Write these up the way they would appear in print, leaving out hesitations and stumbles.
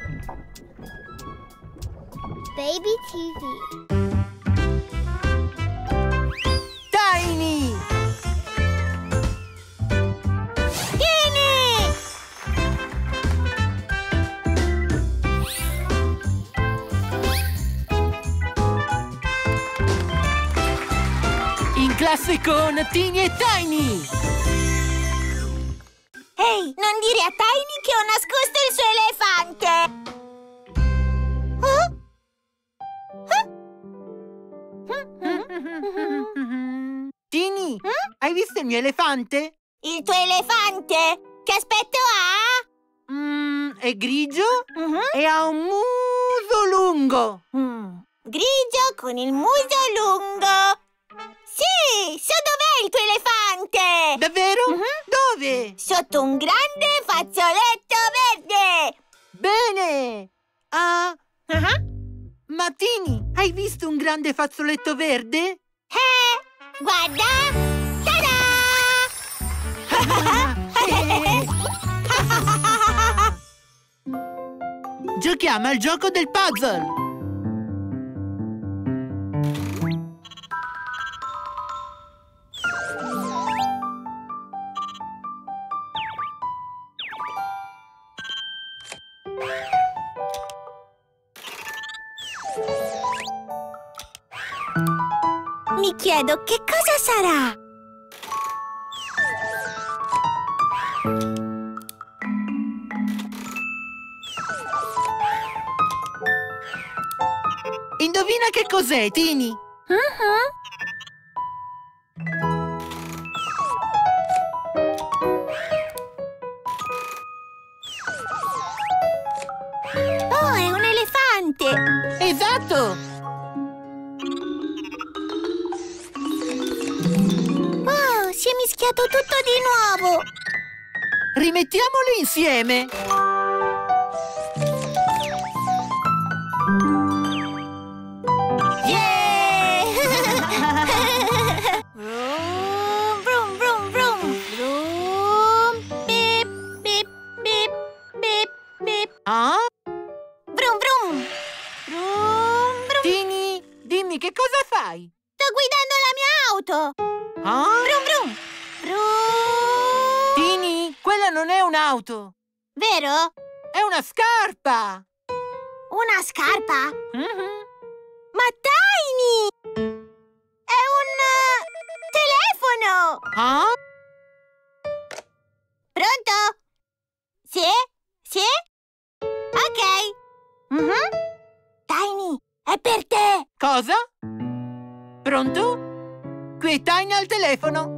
Baby TV. Tiny! Tiny! In classe con Tiny e Tiny! Ehi, non dire a Tiny che ho nascosto il suo elefante! Tiny, hai visto il mio elefante? Il tuo elefante? Che aspetto ha? È grigio e ha un muso lungo. Grigio con il muso lungo. Sì, so dov'è il tuo elefante! Davvero? Dove? Sotto un grande fazzoletto verde! Bene! Ma Tiny, hai visto un grande fazzoletto verde? Guarda! Ta-da! Giochiamo al gioco del puzzle! Mi chiedo che cosa sarà? Indovina che cos'è, Tiny? Oh, è un elefante! Esatto! Oh, si è mischiato tutto di nuovo! Rimettiamolo insieme! Vroom, vroom, vroom! Vroom! Beep, beep, beep, beep, beep! Vroom, vroom! Vroom, vroom! Tiny, dimmi che cosa fai? Sto guidando la mia auto! Vroom, vroom! Vroom! Tiny, quella non è un'auto! Vero? È una scarpa! Una scarpa? Ma Tiny! È un telefono! Pronto? Sì? Sì? Ok. Tiny, è per te! Cosa? Pronto? Qui è Tiny al telefono.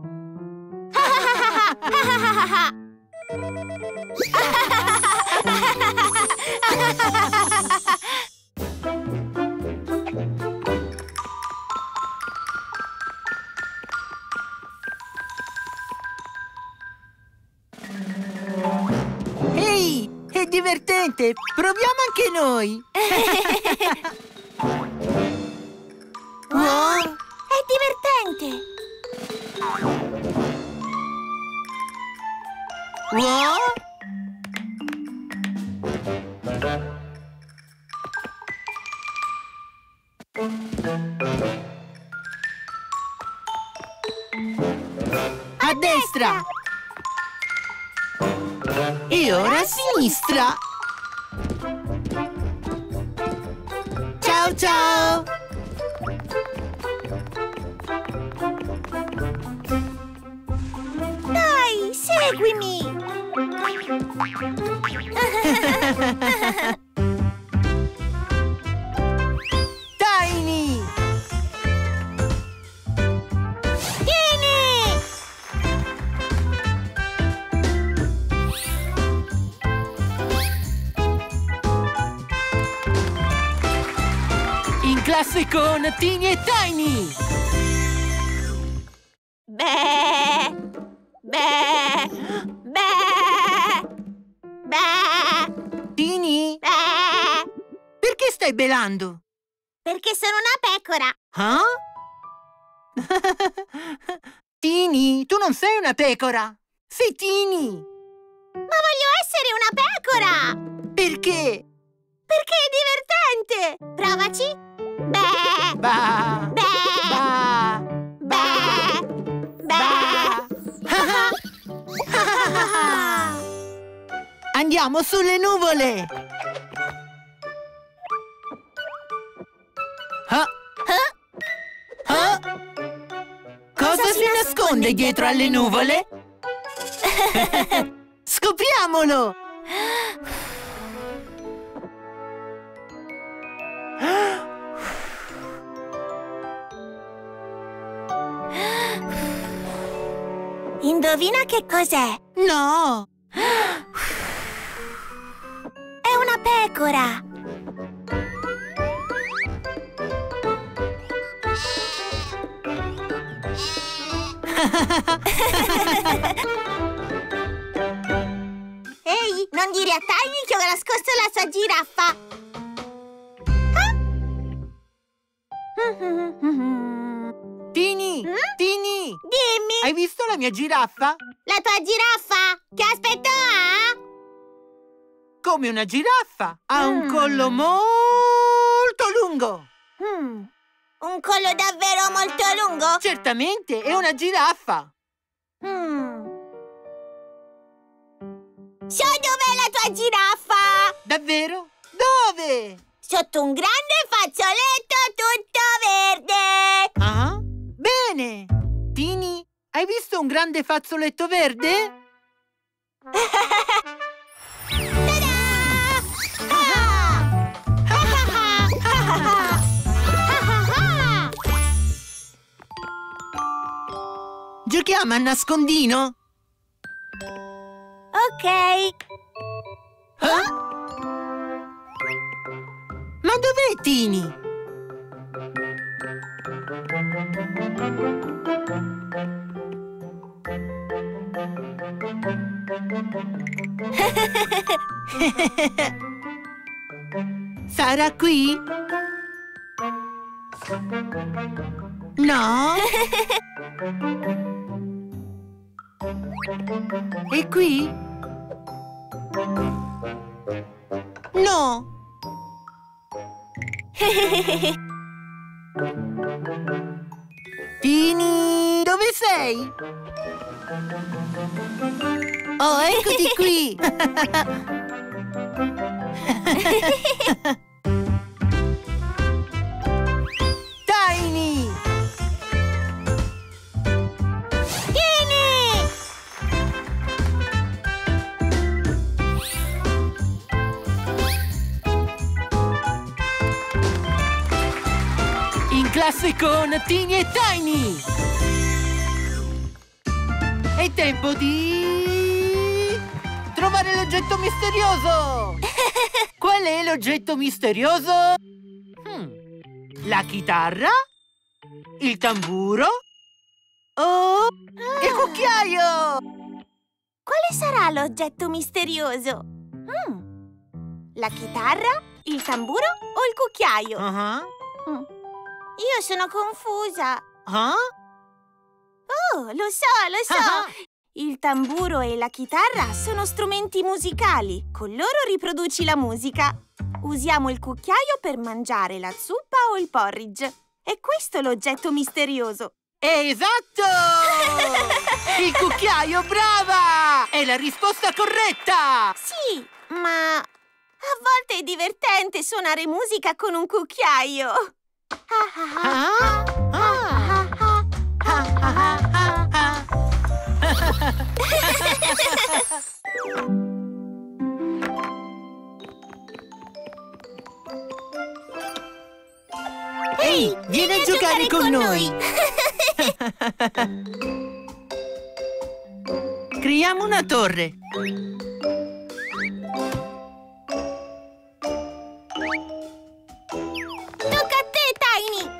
Ehi, è divertente! Proviamo anche noi! Wow, è divertente! Wow! A destra! E ora a sinistra! Ciao ciao! Dai, seguimi! Tiny! Vieni! In classe con Tiny e Tiny! Beh! Beh! Beh! Beh! Tiny? Beh! Perché stai belando? Perché sono una pecora! Tiny, tu non sei una pecora! Sei Tiny! Ma voglio essere una pecora! Perché? Perché è divertente! Provaci! Beh! Ba! Beh! Ba! Beh! Ba! Andiamo sulle nuvole! Ah! Ah! Cosa si nasconde dietro alle nuvole? Scopriamolo! Indovina che cos'è? No! È una pecora! Ehi, non dire a Tiny che ho nascosto la sua giraffa! Tini! Mm? Tini! Dimmi! Hai visto la mia giraffa? La tua giraffa? Che aspetto ha? Come una giraffa! Ha un Mm. collo molto lungo! Un collo davvero molto lungo? Certamente, è una giraffa! So dov'è la tua giraffa? Davvero? Dove? Sotto un grande fazzoletto tutto verde! Ah? Bene! Tini, hai visto un grande fazzoletto verde? Ta-da! Ah! Giochiamo a nascondino? Ok. Ah? Ma dov'è Tini? Sarà qui? No? E qui? No! Tini, dove sei? Oh, eccoti qui! Tiny! Tieni! In classe con Tini e Tiny! È tempo di... trovare l'oggetto misterioso! Qual è l'oggetto misterioso? La chitarra? Il tamburo? Oh, il cucchiaio! Quale sarà l'oggetto misterioso? La chitarra, il tamburo o il cucchiaio? Ah, Io sono confusa. ah? Oh, lo so! Il tamburo e la chitarra sono strumenti musicali. Con loro riproduci la musica. Usiamo il cucchiaio per mangiare la zuppa o il porridge. È questo l'oggetto misterioso. Esatto! Il cucchiaio, brava! È la risposta corretta! Sì, ma a volte è divertente suonare musica con un cucchiaio. Ah? Ehi, vieni a giocare con noi! Creiamo una torre. Tocca a te, Tiny!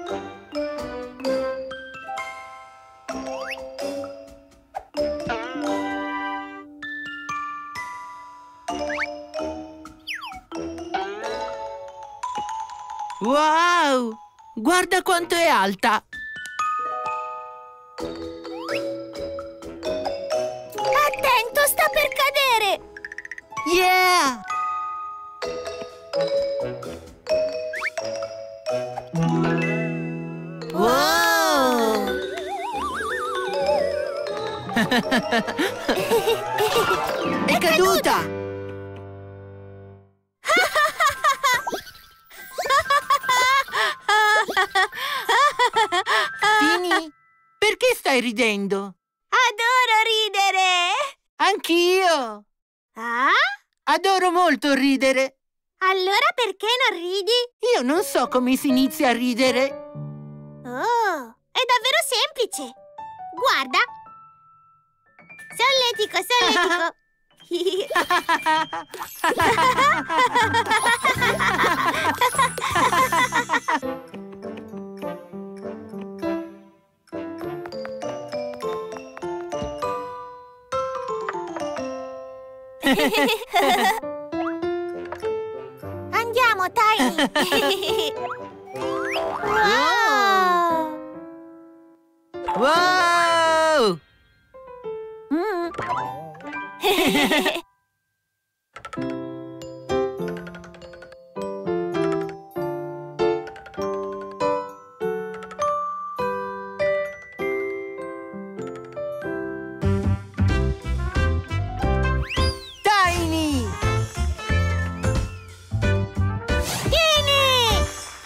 Wow! Guarda quanto è alta! Attento, sta per cadere! Yeah! È caduta! Tini, perché stai ridendo? Adoro ridere! Anch'io! Ah? Adoro molto ridere. Allora perché non ridi? Io non so come si inizia a ridere. Oh, è davvero semplice. Guarda. Solletico, solletico. Andiamo, Tiny. Wow. Wow! Mm. Tiny! Vieni!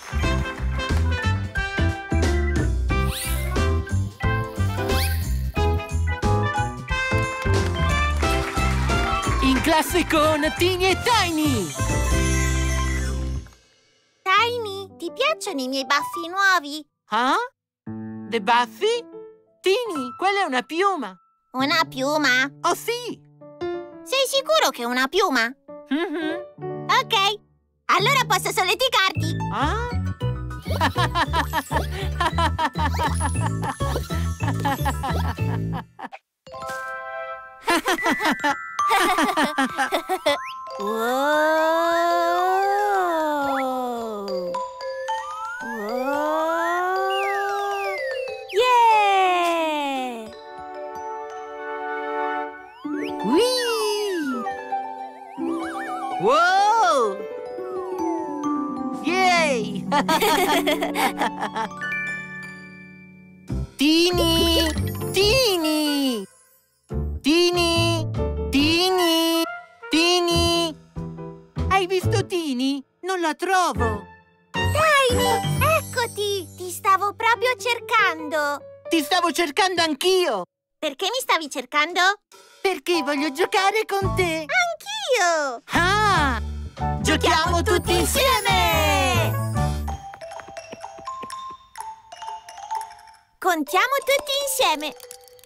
In classe con Tini e Tiny! Tiny, ti piacciono i miei baffi nuovi? Ah? De baffi? Tini, quella è una piuma! Una piuma? Oh sì! Sei sicuro che è una piuma? Mhm. Ok, allora posso solleticarti. Ah? Wow. Wow. Yeah! Whee! Wow! Yay! Tini! Tini! Tini! Tini! Tini! Hai visto Tini? Non la trovo! Tiny, eccoti! Ti stavo proprio cercando. Ti stavo cercando anch'io! Perché mi stavi cercando? Perché voglio giocare con te! Anch'io! Ah! Giochiamo tutti insieme! Contiamo tutti insieme.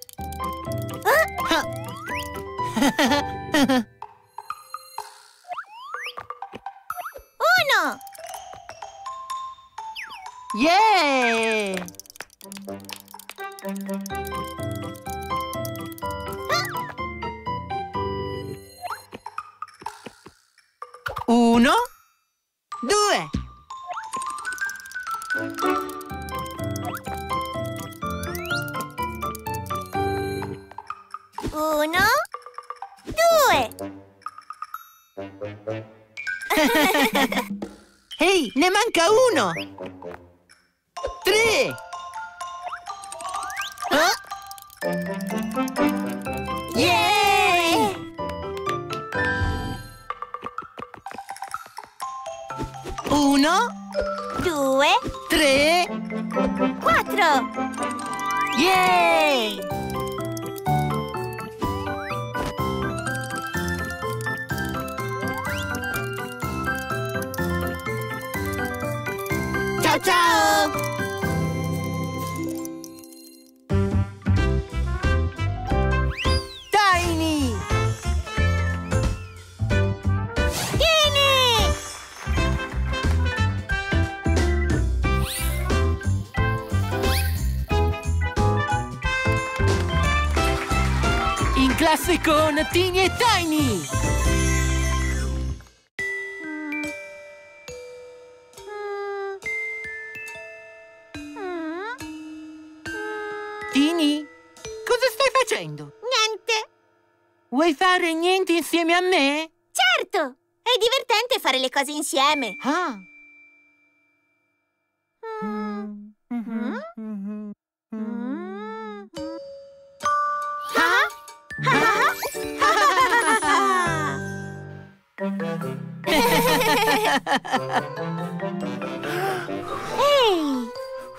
Ah. Uno, Yeah! Uno, due. uno, due. Ehi, ne manca uno. Tre. Ah? Yeah! Uno, Due, tre. quattro. Yay! Ciao ciao! Tiny! Vieni! In classe con Tini e Tiny! Tini, cosa stai facendo? Niente. Vuoi fare niente insieme a me? Certo, è divertente fare le cose insieme. Ah. Mm. Mhm, mhm. Ah? Ehi!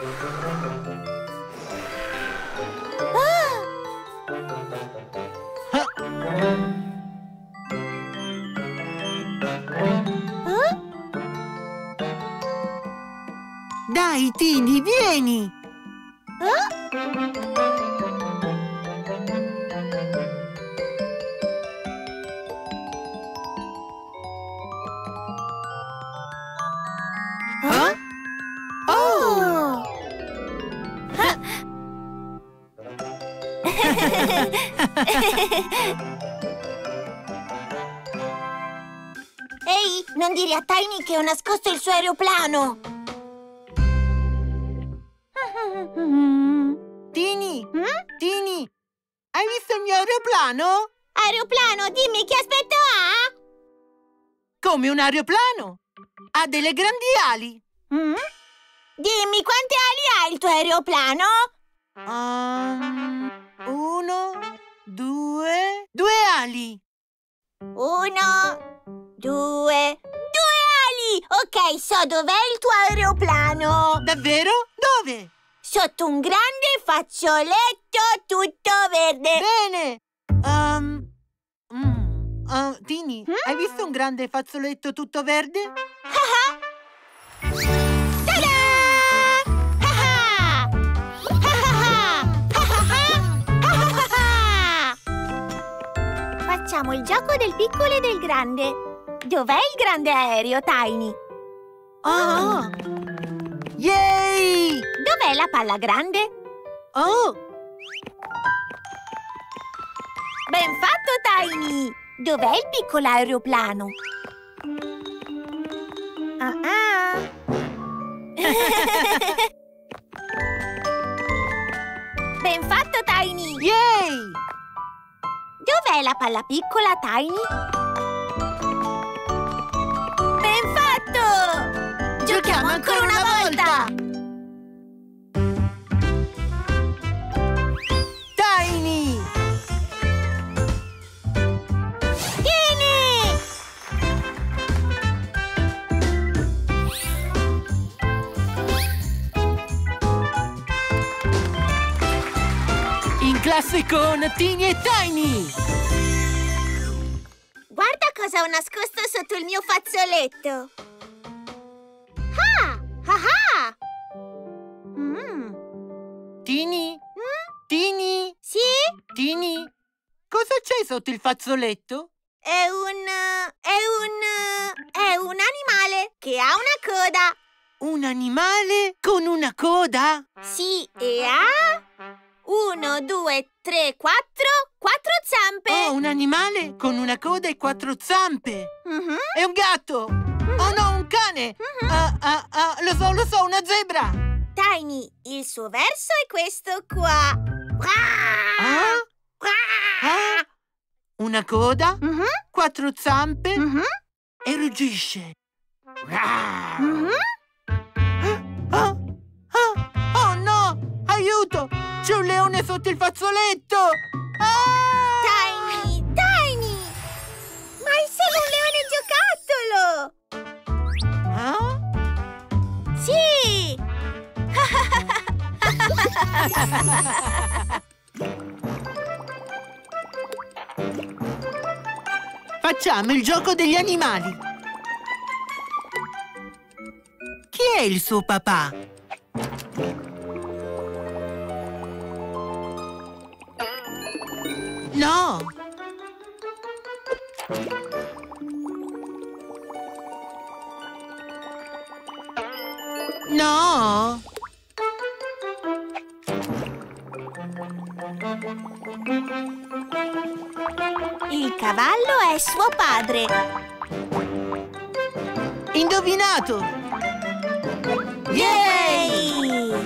Dai, Tini, vieni! Oh! Ehi, non dire a Tiny che ho nascosto il suo aeroplano! Tini! Tini! Hai visto il mio aeroplano? Aeroplano, dimmi che aspetto ha? Come un aeroplano! Ha delle grandi ali! Dimmi quante ali ha il tuo aeroplano? 2 ali! 1, 2 ali! Ok, so dov'è il tuo aeroplano! Davvero? Dove? Sotto un grande fazzoletto tutto verde! Bene! Tini, hai visto un grande fazzoletto tutto verde? Ta-da! Facciamo il gioco del piccolo e del grande. Dov'è il grande aereo, Tiny? Ah! Yay! Dov'è la palla grande? Oh! Ben fatto, Tiny! Dov'è il piccolo aeroplano? Ben fatto, Tiny! Yay! Dov'è la palla piccola, Tiny? Ben fatto! Giochiamo ancora una volta! Tiny! Tieni! In classe con Tini e Tiny! Guarda cosa ho nascosto sotto il mio fazzoletto! Ah! Ah ah! Tini? Tini? Sì? Tini? Cosa c'è sotto il fazzoletto? È un animale che ha una coda. Un animale con una coda? Sì, e ha 1, 2, 3, 4 zampe. Oh, un animale con una coda e 4 zampe. È un gatto. Oh no, un cane. Lo so, una zebra. Tiny, il suo verso è questo qua. Una coda, 4 zampe e ruggisce. Oh no! Aiuto! C'è un leone sotto il fazzoletto! Tiny! Ma è solo un leone giocattolo! Sì! Facciamo il gioco degli animali. Chi è il suo papà? No! No! Il cavallo è suo padre. Indovinato! Yay!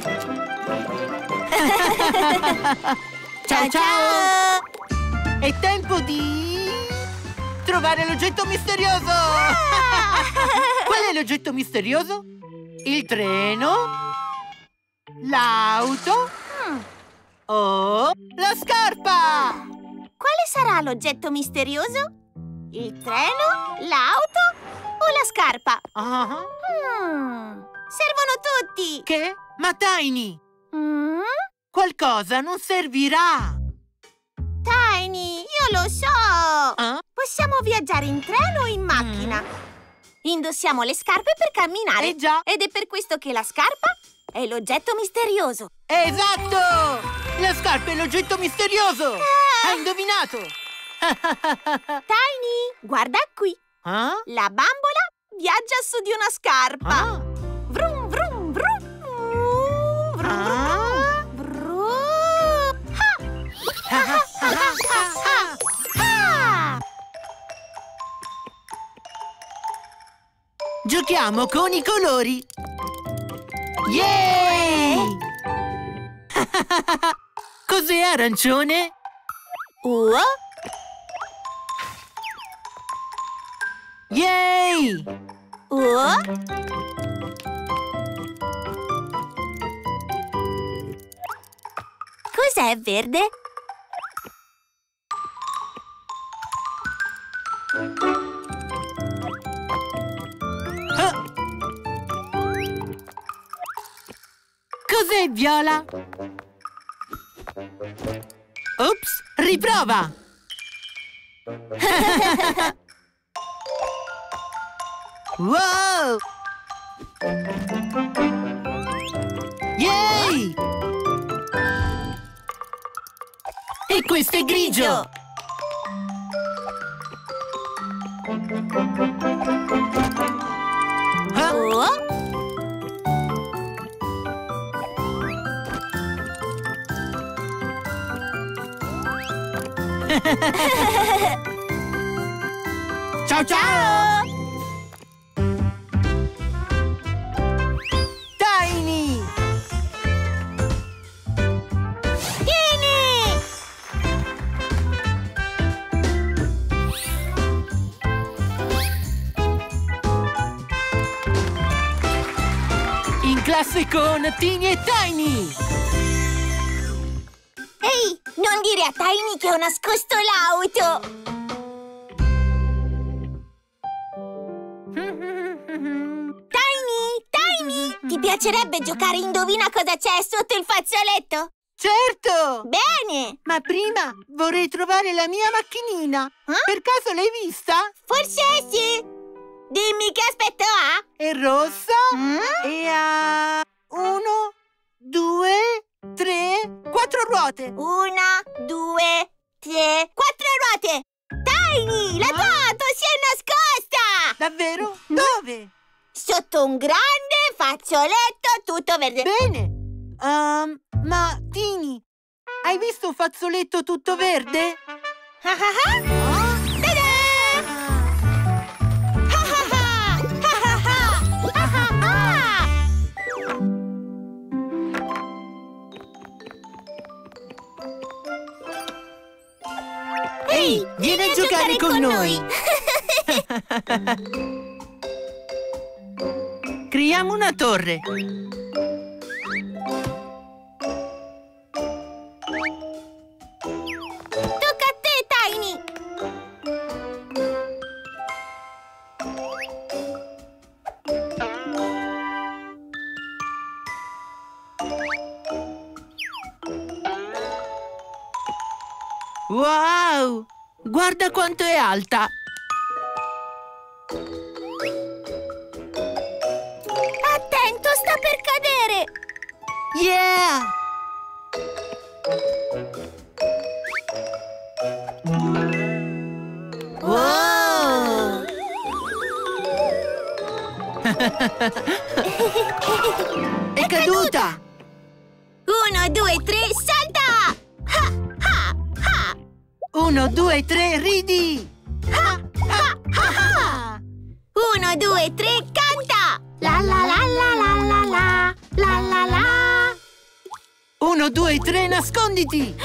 Ciao ciao! È tempo di trovare l'oggetto misterioso! Qual è l'oggetto misterioso? Il treno? L'auto? O la scarpa? Quale sarà l'oggetto misterioso? Il treno, l'auto o la scarpa? Ah. Servono tutti! Che? Ma Tiny, Mm? qualcosa non servirà! Tiny, io lo so! Ah? Possiamo viaggiare in treno o in macchina? Indossiamo le scarpe per camminare. Eh già! Ed è per questo che la scarpa è l'oggetto misterioso. Esatto! La scarpa è l'oggetto misterioso! Hai indovinato! Tiny, guarda qui. Ah? La bambola viaggia su di una scarpa. Ah? Vrum, vrum, vrum. Vrum, Ah? vrum. Ha! Ah! Giochiamo con i colori! Yay! Cos'è arancione? Yay! Cos'è verde? Ah! Cos'è viola? Ops, riprova! Wow! Yay! E questo è grigio! Ah? Ciao ciao! Tiny! Vieni! In classe con Tiny e Tiny! Ehi, non dire a Tiny che ho nascosto l'auto! Tiny, ti piacerebbe giocare Indovina cosa c'è sotto il fazzoletto? Certo! Bene! Ma prima vorrei trovare la mia macchinina. Per caso l'hai vista? Forse sì! Dimmi che aspetto ha? È rossa e ha 1, 2, 3, 4 ruote. 1, 2, 3, 4 ruote! Tiny, la tua auto si è nascosta! Davvero? Dove? Sotto un grande fazzoletto tutto verde. Bene. Ma Tiny, hai visto un fazzoletto tutto verde? Ehi, vieni a giocare con noi! Creiamo una torre. Tocca a te, Tiny! Wow! Guarda quanto è alta! Attento, sta per cadere! Yeah! Wow! È caduta! 1, 2, 3, salta! Ha, ha, ha! 1, 2, 3, ridi! Ha, ha, ha, ha! 1, 2, 3, canta! La la la la la la la la la la! 1, 2, 3, nasconditi!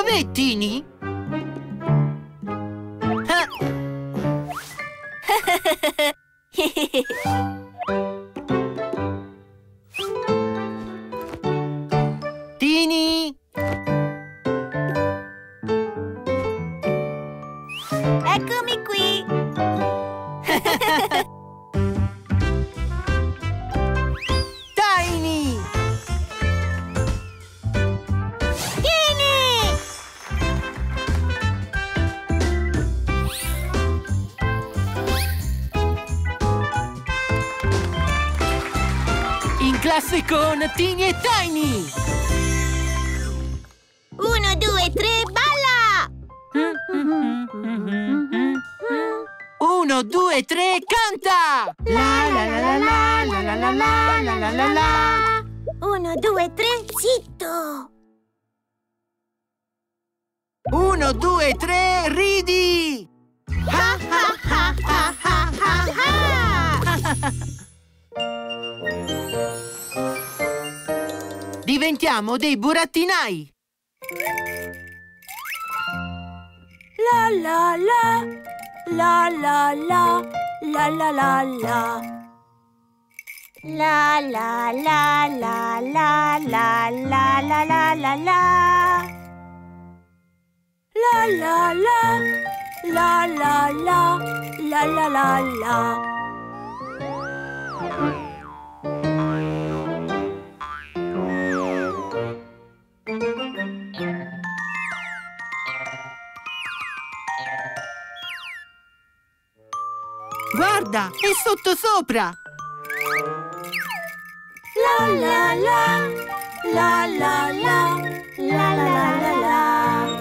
Dov'è Tini? Tini! Eccomi qui! Tiny! Vieni! In classe con Tini e Tiny! 1, 2, 3, balla! 1, 2, 3, canta! La la la la la la la la la la la la. 1, 2, 3, zitto! 1, 2, 3, ridi! Ha ha ha ha ha ha ha! Diventiamo dei burattinai! La la la, la la la, la la la la. La la la la la la la la la la la. La la la, la la la, la la la la. Guarda, è sottosopra! La la la, la la la, la la la la la.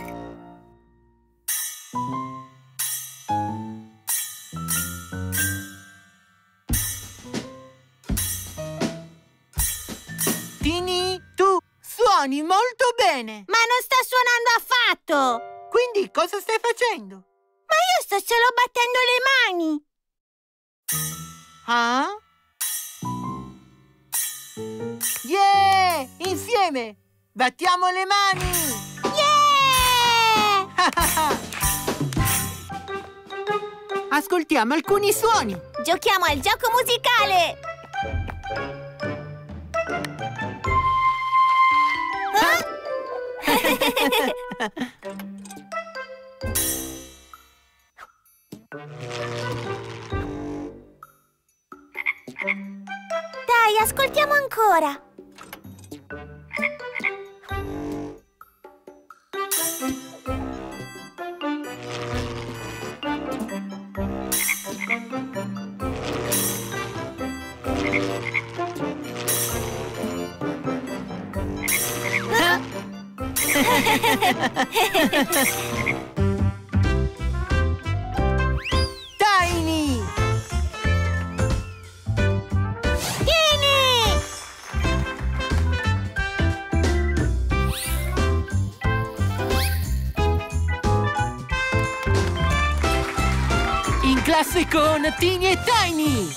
Tini, tu suoni molto bene! Ma non sta suonando affatto! Quindi cosa stai facendo? Ma io sto solo battendo le mani! Ah? Yeah! Insieme! Battiamo le mani! Yeah! Ascoltiamo alcuni suoni! Giochiamo al gioco musicale! Dai, ascoltiamo ancora! Tiny! Vieni! In classe con Tini e Tiny!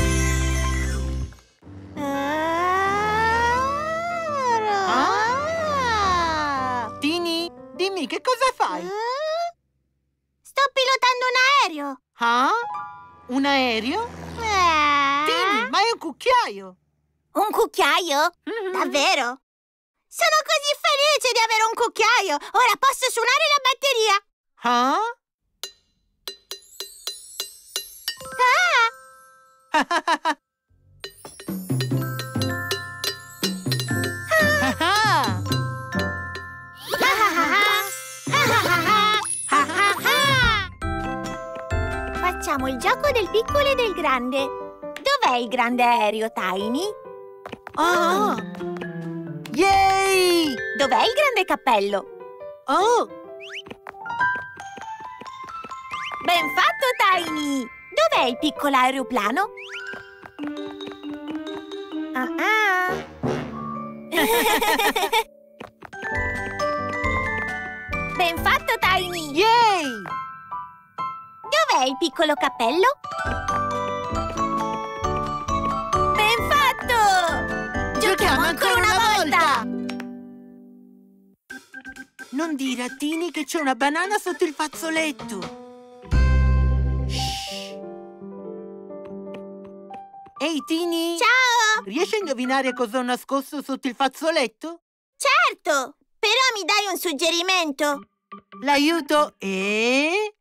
Tini, dimmi che cosa fai? Sto pilotando un aereo! Ah? Un aereo? Tini, ma è un cucchiaio! Un cucchiaio? Davvero? Sono così felice di avere un cucchiaio! Ora posso suonare la batteria! Ah? Facciamo il gioco del piccolo e del grande. Dov'è il grande aereo, Tiny? Ah! Yay! Dov'è il grande cappello? Oh! Ben fatto, Tiny! Dov'è il piccolo aeroplano? Ben fatto, Tiny! Yay! Dov'è il piccolo cappello? Ben fatto! Giochiamo ancora una volta! Non dire a Tini che c'è una banana sotto il fazzoletto. Ehi, Tini! Ciao! Riesci a indovinare cosa ho nascosto sotto il fazzoletto? Certo! Però mi dai un suggerimento? L'aiuto e...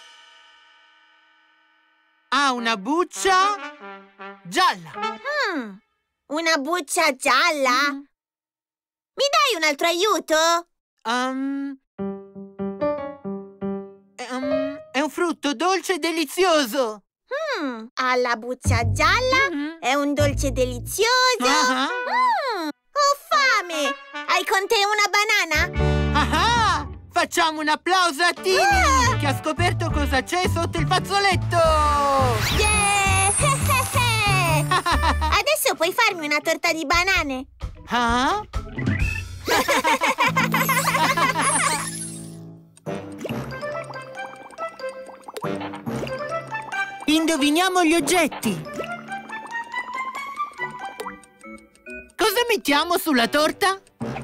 ha una buccia gialla. Una buccia gialla? Mi dai un altro aiuto? È un frutto dolce e delizioso. Ha la buccia gialla, è un dolce delizioso. Ho fame! Hai con te una banana? Facciamo un applauso a Tini, che ha scoperto cosa c'è sotto il fazzoletto! Yeah! Adesso puoi farmi una torta di banane? Indoviniamo gli oggetti. Cosa mettiamo sulla torta?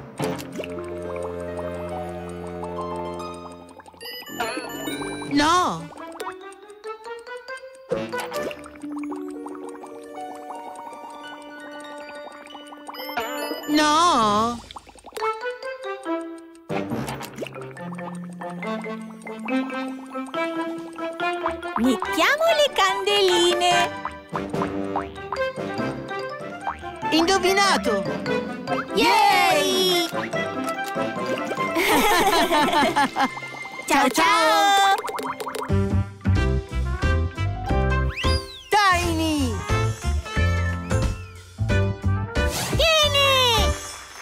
No! No! Mettiamo le candeline. Indovinato! Yay! Ciao ciao! Tiny! Vieni!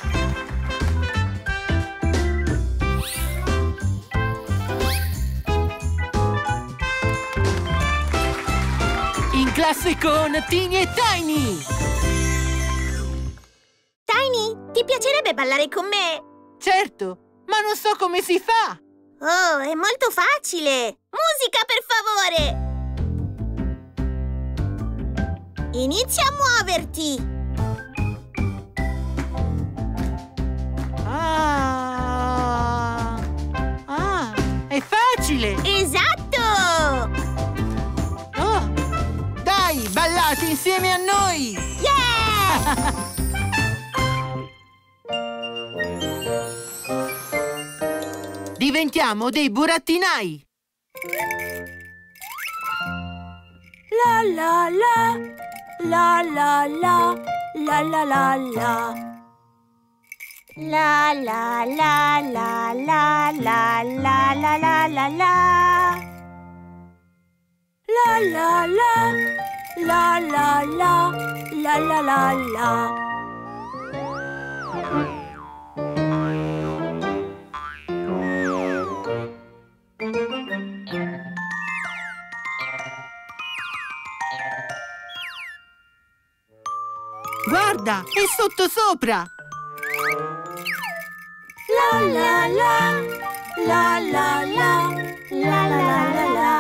In classe con Tini e Tiny! Tiny, ti piacerebbe ballare con me? Certo, ma non so come si fa! Oh, è molto facile! Musica, per favore! Inizia a muoverti! È facile! Esatto! Oh, dai, ballate insieme a noi! Yeah! Diventiamo dei burattinai! La la la, la la la, la la la la. La la la la la la la la la la la. La la la, la la la, la la la la. Guarda, è sottosopra! La la la, la la la, la la la la.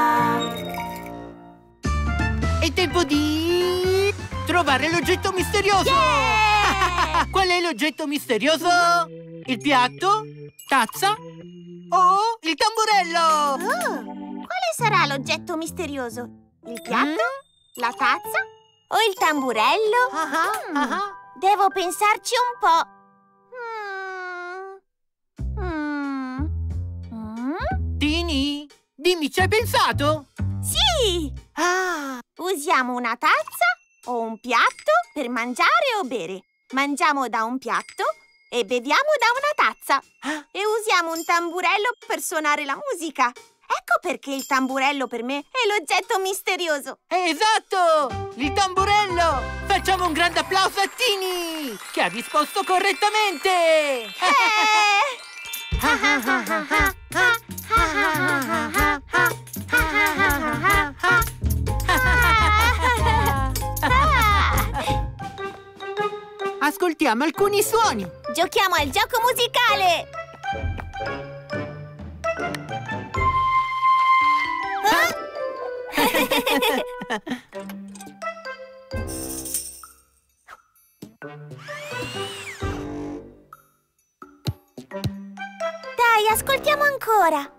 È tempo di... trovare l'oggetto misterioso! Yeah! Qual è l'oggetto misterioso? Il piatto? Tazza? O il tamburello? Quale sarà l'oggetto misterioso? Il piatto? La tazza? O il tamburello? Devo pensarci un po'. Tini, dimmi, ci hai pensato? Sì! Usiamo una tazza o un piatto per mangiare o bere. Mangiamo da un piatto e beviamo da una tazza. E usiamo un tamburello per suonare la musica. Ecco perché il tamburello per me è l'oggetto misterioso. Esatto! Il tamburello! Facciamo un grande applauso a Tini, che ha risposto correttamente! Ascoltiamo alcuni suoni. Giochiamo al gioco musicale! Dai, ascoltiamo ancora.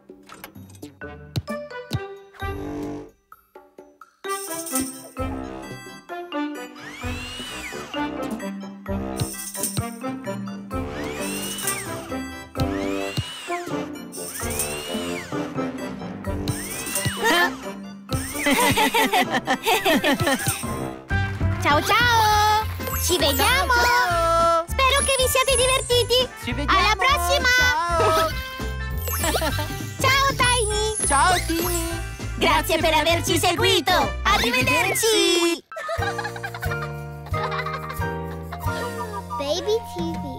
Ciao ciao! Ci vediamo! Ciao! Spero che vi siate divertiti! Ci vediamo! Alla prossima! Ciao! Ciao Tiny! Ciao Tini! Grazie per averci seguito! Arrivederci! Baby TV.